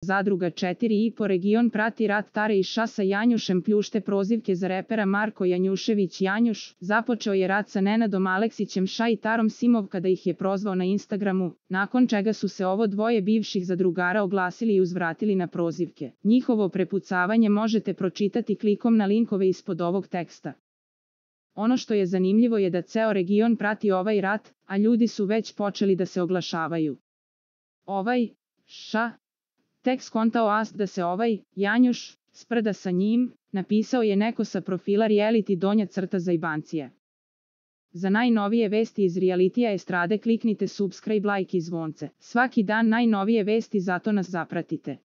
zadruga 4,5 region prati rat Tare i Ša sa Janjušem pljušte prozivke za repera Marko Janjušević Janjuš. Započeo je rat sa Nenadom Aleksićem Ša i Tarom Simov kada ih je prozvao na Instagramu, nakon čega su se ovo dvoje bivših zadrugara oglasili i uzvratili na prozivke. Njihovo prepucavanje možete pročitati klikom na linkove ispod ovog teksta. Ono što je zanimljivo je da ceo region prati ovaj rat, a ljudi su već počeli da se oglašavaju. Ša tek skontao da se Janjuš sprda sa njim, napisao je neko sa profila reality donja crta zajbancije. Za najnovije vesti iz realitija estrade kliknite subscribe, like i zvonce. Svaki dan najnovije vesti, zato nas zapratite.